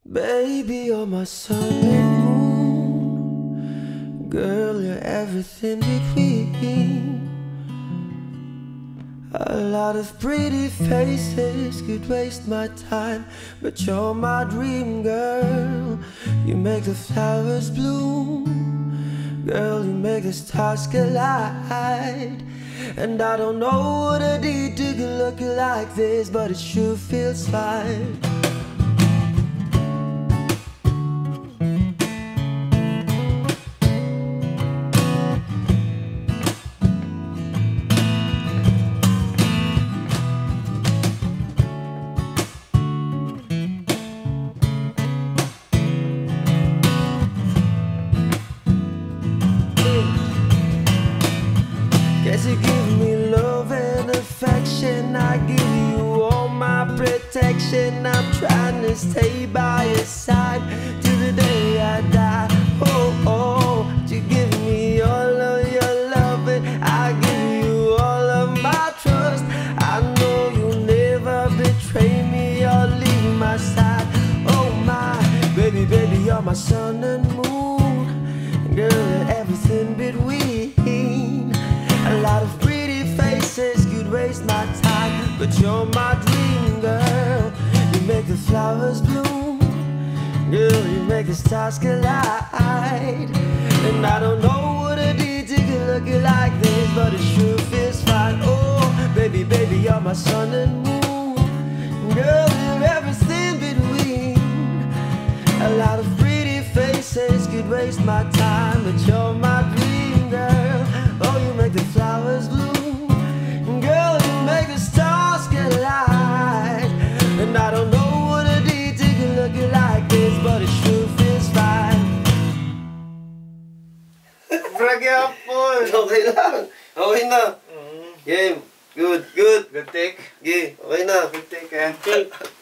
Baby, you're my sun and moon. Girl, you're everything between. A lot of pretty faces could waste my time, but you're my dream girl. You make the flowers bloom. Girl, you make the stars collide. And I don't know what I did to look like this, but it sure feels fine. Guess you give me love and affection, I give you all my protection. I'm trying to stay by your side till the day I die. Oh, oh, you give me all of your love and I give you all of my trust. I know you'll never betray me or leave my side. Oh my, baby, baby, you're my sun and moon. Girl, you're everything between. A lot of pretty faces could waste my time, but you're my dream girl. You make the flowers bloom. Girl, you make the stars collide. And I don't know what I did to get lucky like this, but it sure feels fine. Oh, baby, baby, you're my sun and moon. Girl, you're everything between. A lot of pretty faces could waste my time, but you're my dream girl. Oh, you make the flowers bloom. Girl, you make the stars collide. And I don't know what I did to get lucky like this, but it sure feels fine. Bragapon! Okay lang. Okay na. Game. Good, good. Good take. Okay na. Good take, eh.